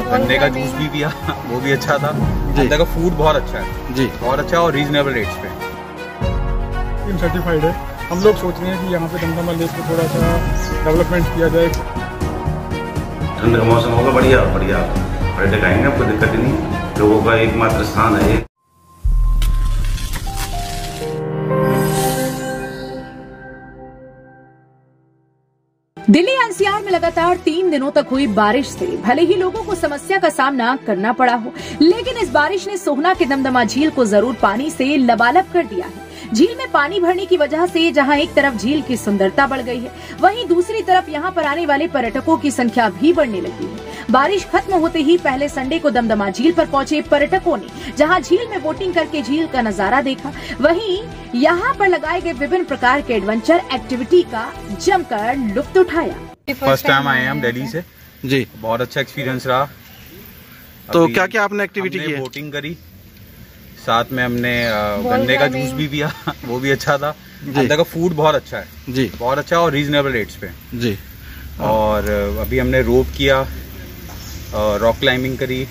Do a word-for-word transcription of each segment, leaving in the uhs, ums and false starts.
गन्ने का जूस भी पिया, वो भी अच्छा था। अंदर का फूड बहुत अच्छा है जी, बहुत अच्छा और रीजनेबल रेट्स पे सर्टिफाइड है। हम लोग सोच रहे हैं कि यहाँ पे दमदमा लेक को थोड़ा सा डेवलपमेंट किया जाए। ठंड का मौसम होगा, बढ़िया बढ़िया पर्यटक आएंगे, आपको दिक्कत ही नहीं। लोगों का एकमात्र स्थान है ये। दिल्ली एनसीआर में लगातार तीन दिनों तक हुई बारिश से भले ही लोगों को समस्या का सामना करना पड़ा हो, लेकिन इस बारिश ने सोहना के दमदमा झील को जरूर पानी से लबालब कर दिया है। झील में पानी भरने की वजह से जहां एक तरफ झील की सुंदरता बढ़ गई है, वहीं दूसरी तरफ यहां पर आने वाले पर्यटकों की संख्या भी बढ़ने लगी है। बारिश खत्म होते ही पहले संडे को दमदमा झील पर पहुंचे पर्यटकों ने जहां झील में बोटिंग करके झील का नजारा देखा, वहीं यहां पर लगाए गए विभिन्न प्रकार के एडवेंचर एक्टिविटी का जमकर लुत्फ उठाया। फर्स्ट टाइम आए हैं हम दिल्ली से जी, बहुत अच्छा एक्सपीरियंस रहा। तो क्या क्या आपने एक्टिविटी की? बोटिंग करी, साथ में हमने गन्ने का जूस भी पिया, वो भी अच्छा था। अंदर का फूड बहुत अच्छा है जी, बहुत अच्छा और रीजनेबल रेट्स पे जी। और अभी हमने रोप किया, रॉक क्लाइंबिंग करी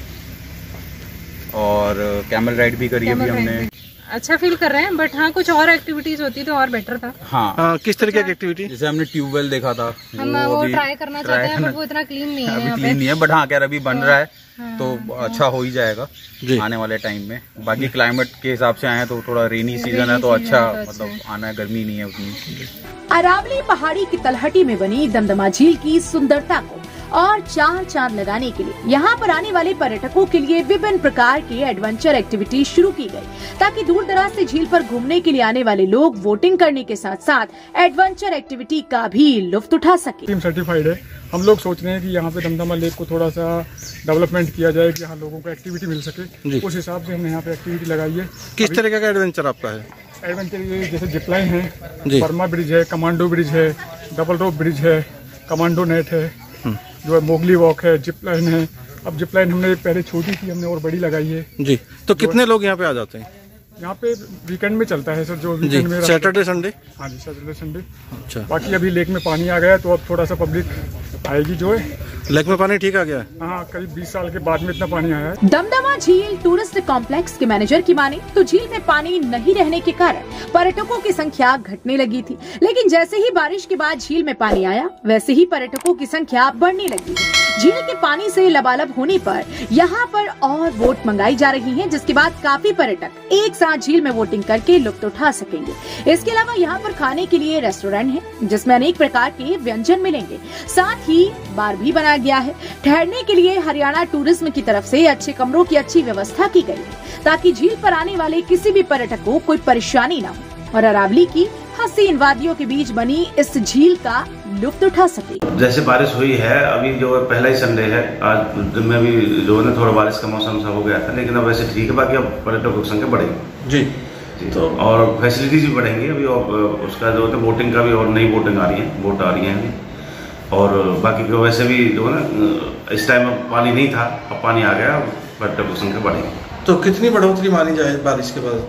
और कैमल राइड भी करी अभी हमने। अच्छा फील कर रहे हैं, बट हाँ कुछ और एक्टिविटीज होती तो और बेटर था। हाँ, हाँ किस तरीके की एक्टिविटी? जैसे हमने ट्यूबवेल देखा था, हम वो, वो ट्राई करना चाहते हैं, बट वो इतना क्लीन नहीं है। अभी क्लीन नहीं है, बट हाँ खैर अभी बन रहा है तो अच्छा हो ही जाएगा आने वाले टाइम में। बाकी क्लाइमेट के हिसाब से आए हैं तो थोड़ा रेनी सीजन है तो अच्छा, मतलब आना है, गर्मी नहीं है उतनी। अरावली पहाड़ी की तलहटी में बनी दमदमा झील की सुंदरता को और चार चांद लगाने के लिए यहाँ पर आने वाले पर्यटकों के लिए विभिन्न प्रकार की एडवेंचर एक्टिविटी शुरू की गई, ताकि दूर दराज से झील पर घूमने के लिए आने वाले लोग बोटिंग करने के साथ साथ एडवेंचर एक्टिविटी का भी लुत्फ उठा सके। टीम सर्टिफाइड है। हम लोग सोच रहे हैं कि यहाँ पे दमदमा लेक को थोड़ा सा डेवलपमेंट किया जाए कि यहाँ लोगों को एक्टिविटी मिल सके, उस हिसाब से हमने यहाँ पे एक्टिविटी लगाई है। किस तरीके का एडवेंचर आपका है? एडवेंचर जैसे जिपलाइन है, बर्मा ब्रिज है, कमांडो ब्रिज है, डबल रोप ब्रिज है, कमांडो नेट है, जो है मोगली वॉक है, जिप लाइन है। अब जिप लाइन हमने पहले छोटी थी, हमने और बड़ी लगाई है जी। तो कितने लोग यहाँ पे आ जाते हैं? यहाँ पे वीकेंड में चलता है सर, जो वीकेंड में सैटरडे संडे। हाँ जी, सैटरडे संडे। अच्छा, बाकी अभी लेक में पानी आ गया तो अब थोड़ा सा पब्लिक आएगी। जो है लेक में पानी ठीक आ गया है? हाँ, करीब बीस साल के बाद में इतना पानी आया है। दमदमा झील टूरिस्ट कॉम्प्लेक्स के मैनेजर की माने तो झील में पानी नहीं रहने के कारण पर्यटकों की संख्या घटने लगी थी, लेकिन जैसे ही बारिश के बाद झील में पानी आया वैसे ही पर्यटकों की संख्या बढ़ने लगी। झील के पानी से लबालब होने पर यहाँ पर और बोट मंगाई जा रही हैं, जिसके बाद काफी पर्यटक एक साथ झील में बोटिंग करके लुत्फ उठा सकेंगे। इसके अलावा यहाँ पर खाने के लिए रेस्टोरेंट है जिसमें अनेक प्रकार के व्यंजन मिलेंगे, साथ ही बार भी बनाया गया है। ठहरने के लिए हरियाणा टूरिज्म की तरफ से अच्छे कमरों की अच्छी व्यवस्था की गई है, ताकि झील पर आने वाले किसी भी पर्यटक को कोई परेशानी न हो और अरावली की हसीन वादियों के बीच बनी इस झील का लुत्फ उठा सके। जैसे बारिश हुई है, अभी जो है पहला ही संडे है, आज दिन में भी जो है ना थोड़ा बारिश का मौसम सा हो गया था, लेकिन अब वैसे ठीक है। बाकी अब पर्यटकों की संख्या बढ़ेगी जी, जी। तो और फैसिलिटीज भी बढ़ेंगी अभी, और उसका जो है बोटिंग का भी और नई बोटिंग आ रही है, बोट आ रही है। और बाकी को वैसे भी जो है ना इस टाइम अब पानी नहीं था, अब पानी आ गया, पर्यटकों की संख्या बढ़ेगी। तो कितनी बढ़ोतरी मानी जाए बारिश के बाद?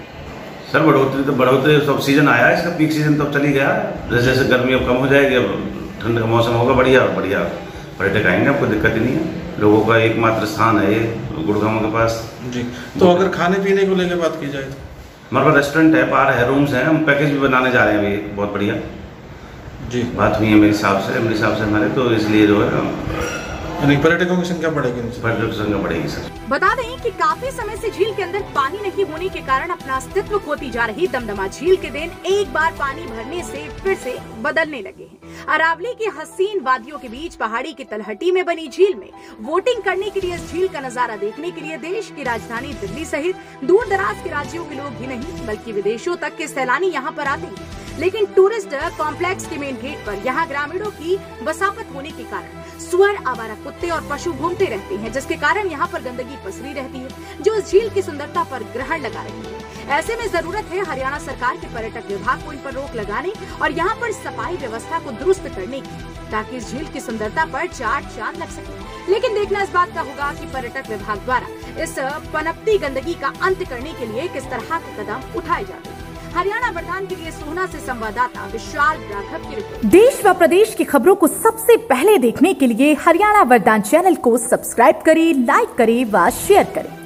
सर बढ़ोतरी तो बढ़ोतरी सब सीजन आया है, इसका पीक सीजन तो चली गया। जैसे जैसे गर्मी अब कम हो जाएगी, अब ठंड का मौसम होगा, बढ़िया और बढ़िया पर्यटक आएंगे, आपको दिक्कत ही नहीं है। लोगों का एकमात्र स्थान है ये गुड़गांव के पास जी। तो अगर खाने पीने को लेकर बात की जाए तो हमारे पास रेस्टोरेंट है, बार है, रूम्स हैं, हम पैकेज भी बनाने जा रहे हैं अभी, बहुत बढ़िया जी बात हुई है मेरे हिसाब से मेरे हिसाब से हमारे, तो इसलिए जो है पर्यटकों की संख्या बढ़ेगी। पर्यटकों की संख्या बढ़ेगी सर। बता दें कि काफी समय से झील के अंदर पानी नहीं होने के कारण अपना अस्तित्व खोती जा रही दमदमा झील के दिन एक बार पानी भरने से फिर से बदलने लगे हैं। अरावली की हसीन वादियों के बीच पहाड़ी की तलहटी में बनी झील में वोटिंग करने के लिए इस झील का नजारा देखने के लिए देश की राजधानी दिल्ली सहित दूर दराज के राज्यों के लोग ही नहीं बल्कि विदेशों तक के सैलानी यहाँ पर आते हैं। लेकिन टूरिस्ट कॉम्प्लेक्स के मेन गेट पर यहाँ ग्रामीणों की बसावट होने के कारण सुअर, आवारा कुत्ते और पशु घूमते रहते हैं, जिसके कारण यहाँ पर गंदगी पसरी रहती है, जो इस झील की सुंदरता पर ग्रहण लगा रही है। ऐसे में जरूरत है हरियाणा सरकार के पर्यटक विभाग को इन पर रोक लगाने और यहाँ पर सफाई व्यवस्था को दुरुस्त करने की, ताकि इस झील की सुंदरता पर चार चांद लग सके। लेकिन देखना इस बात का होगा कि पर्यटक विभाग द्वारा इस पनपती गंदगी का अंत करने के लिए किस तरह के कदम उठाए जाते हैं। हरियाणा वरदान के लिए सोहना से संवाददाता विशाल राघव की रिपोर्ट। देश व प्रदेश की खबरों को सबसे पहले देखने के लिए हरियाणा वरदान चैनल को सब्सक्राइब करें, लाइक करें व शेयर करें।